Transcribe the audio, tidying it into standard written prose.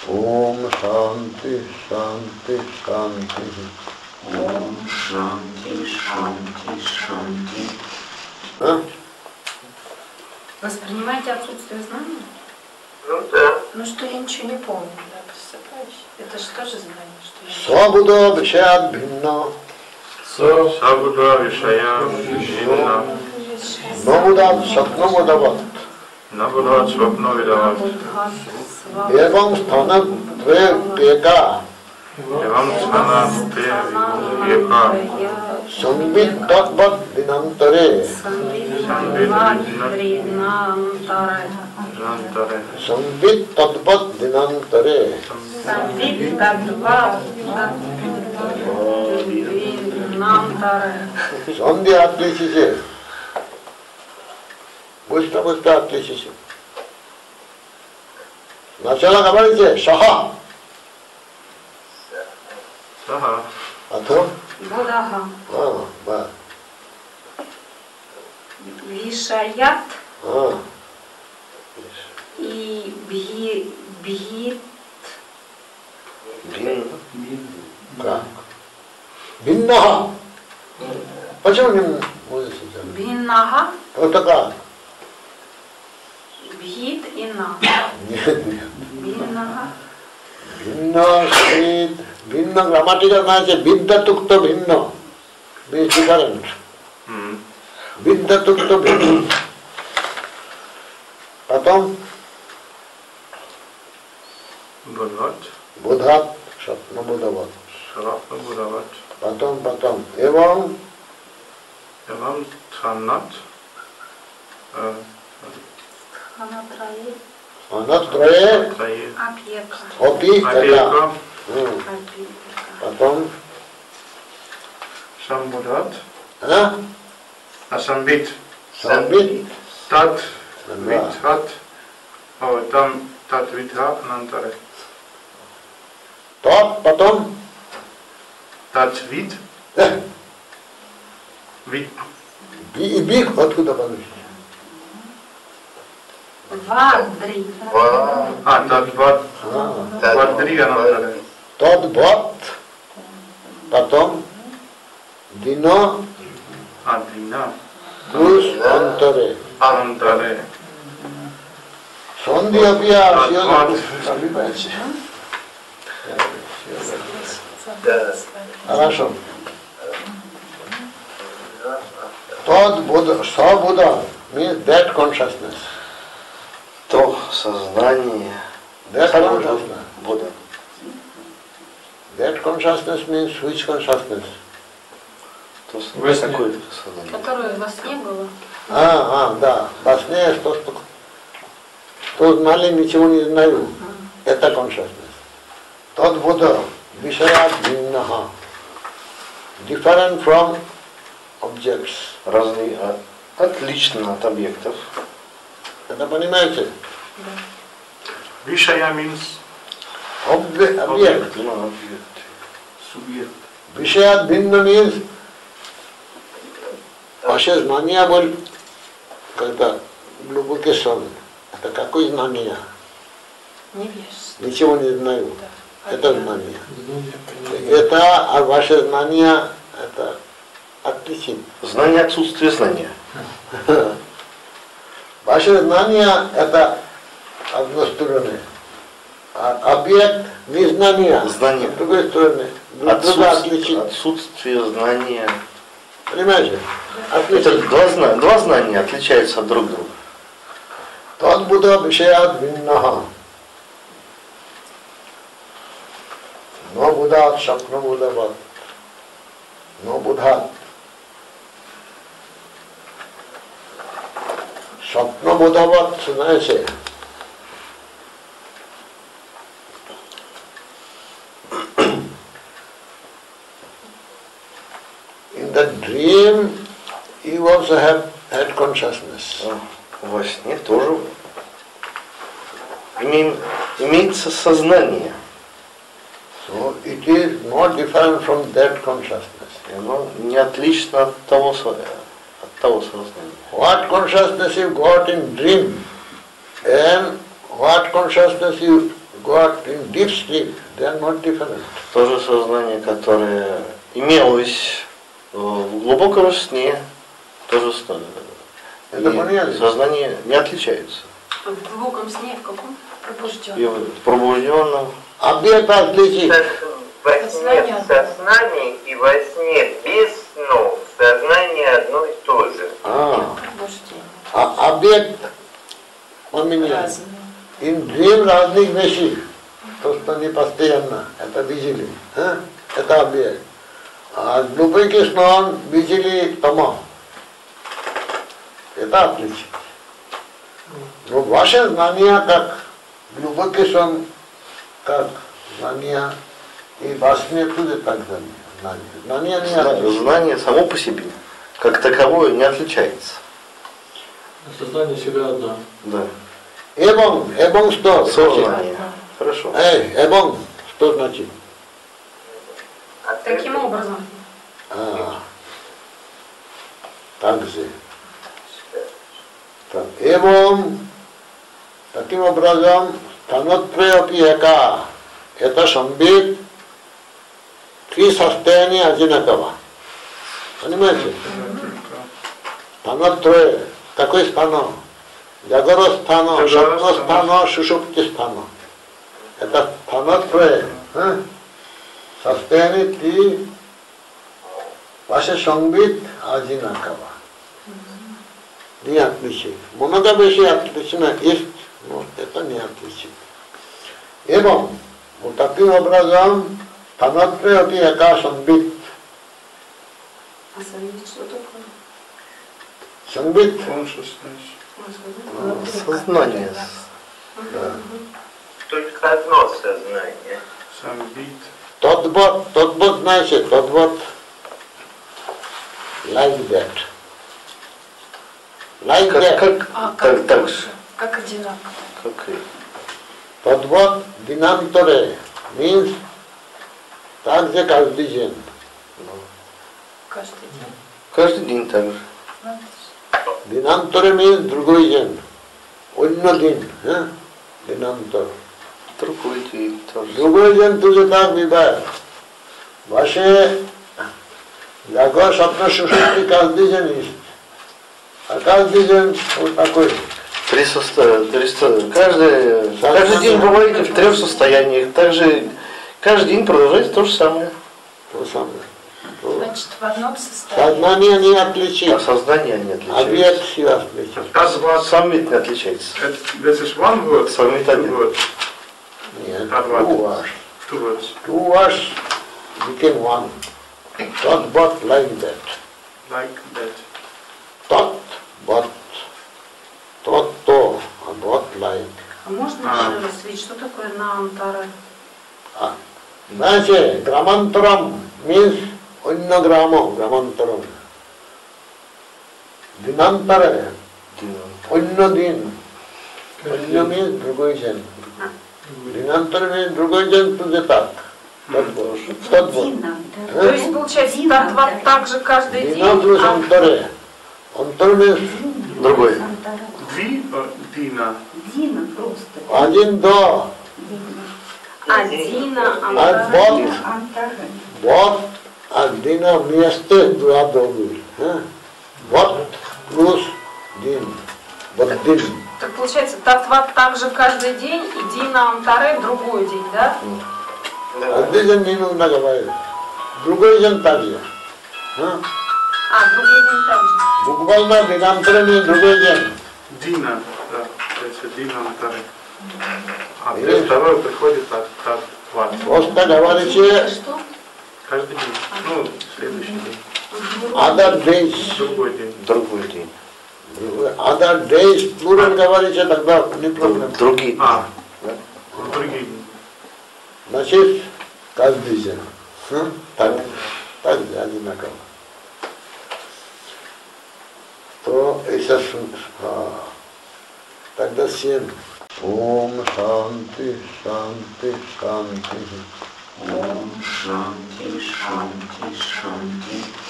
Om Shanti Shanti Shanti. Om Shanti Shanti Shanti. А? Воспринимаете отсутствие знания? Ну да. Ну что я ничего не помню, да, просыпаюсь. Это же тоже знание, что я Свабуда Вишаяд Бхинна. Sabudha Vishaya Vishina Набудат Сапнамудават. Nabudha Swapna Vidavat Evam Sthanat Dveka. Evam Sana Te Eka Sambit Tatvat Dinantare. Jantare Sambit Tatvat Dinantare. Сандия отличите. Быстро отличите. Сначала говорите шаха. Saha А то? Будаха. Да. Вишаят А. и бхит. Как? Биннаха. Почему не можете? Бхиннаха, Это как? бхит и на. Нет. Бхиннаха. Bhinna, Srid, Bhinna, grammatical means Vidya Tukta Bhinna. Means different. Vidya Tukta Bhinna. Потом Budvat Budhat, Satna Budhavat. Swapna Budavat Потом. Эвам, Evam Sanat Анатраи. Анатрае, Taye Апьека. Опи, это. Apeka Апьека. Потом, Sambudat а? Asambit Самбит, Tat Vithat Там Tat Vitha Anantare тот, потом, Tat Vit Vit и биг, откуда получили? Вадри. Tat Vat Vadri Anantare Тот бот, потом, Дино, Adina Крус, Антаре. Anantare Сонди опия, Хорошо. Тот Будда, Са-Будда means that consciousness. То сознание That consciousness. Будда. That consciousness means which consciousness? То какое сознание? Которое во сне было. Да. Во сне, что знали, ничего не знаю. Это consciousness. Тот Будда, Вишая Бхиннаха. Different from objects. Разный, отлично от объектов. Это понимаете? Vishaya means Объект. Объект. Subject Вишая Бхинна means ваше знание было когда глубокий сон. Это какое знание? Невежество. Ничего не знаю. Это знание. Это, а ваше знание, это отлично. Знание отсутствие знания. Ваше знание это одностороннее. А объект незнания. Знание. С другой стороны. Отсутствие знания. Понимаете? Это два знания отличаются от друг друга. Тот Будда Вишаяд Бхиннаха. Но Буддат Шапна Буддават. Но Буддат. Шапна Буддават, знаете? In the dream, you also have had consciousness. Во сне тоже имеется сознание. So it is not different from that consciousness. И оно не отлично от того сознания. What consciousness you got in dream and what consciousness you got in deep sleep, they are not different. То же сознание, которое имелось в глубоком сне, тоже Это понятно. сознание не отличается. В глубоком сне, в каком? И Пробужденном. в пробужденном Объект отличить. Во сне в сознании и во сне без сну сознание одно и то же. Пробуждение. Объект поменял. Разные. In dream разных вещей. То, что не постоянно, это видели. Это объект. А глубокий сон видели тома. Это отличие. Но ваше знание как глубокий сон, как знание, и во сне тоже так знание. Знание не отличие. знание само по себе, как таковое, не отличается. Сознание всегда одно. Да. Эбон что? Сознание. Хорошо. Эбон что значит? Таким образом. Так же. Эбон таким образом станотрепиека. Это самбит три состояния одинаково. Понимаете? Станотрое. Какой станок? Ягоростано, шапностано, шушуптистано. Это станотрое. Состояние три. Ваше самбит одинаково. Не отличить. Много вещей отлично есть, но это не отличить. Эбон, вот таким образом, станотрепиека самбит. А самбит что такое? Самбит. Сознание. Да. Только одно сознание. Самбит. Тот вот, значит, тот вот, like that. Like that. Как так тоже. же. Как одинаково. Как и Тот вот, динамторе, means так же каждый день. Каждый день. каждый день так же. Динамторе means другой день. Онно день. Динамтор. Другой день тоже. Другой день тоже так бывает. Ваше яго шапно шушки каждый день есть. А каждый день вот такой. Каждый день бываете в трех состояниях. Также каждый день продолжается то же самое. То самое. Значит, в одном состоянии. Сознание не отличит. А сознание не Объект отличается. все отличит. Das Wort, Сам ведь не отличается. this is one word. Самит Two один. words. Нет, That two word. words. Two words. Two words became one. Thought but like that. Like that. Thought but. Thought to, but like. А можно еще развить, что такое наантара? Знаете, граммантарам means онно граммо, граммантарам. Динантаре, онно дин. Онно means другой день. Динантаре means другой день тоже так. Тот вот. То есть, получается, татва так же каждый день, Дина плюс а антаре. Антар means Другой. Dvi or Dina? Дина просто. один до. Адина, А антара. вот, Антара. вот, Дина вместе два добрый. Вот плюс дин. Вот дин. Так получается, татва так же каждый день, и дина антаре другой день, да? Каждый день не нужно говорить. Другой день также. Другой день так же. Буквально динантаре другой день. Dina. Да. Это Dina Антары. А второй приходит от Ват. Просто говорите Что? Каждый день. Ну, следующий день. other days. Другой день. Другой день. Other days, плурал говорите, тогда не проблема. Другие дни. А. Да? Другие дни. Значит, каждый день. Так же одинаково. То это тогда 7. Ом шанти, шанти, шанти. Ом шанти, шанти, шанти.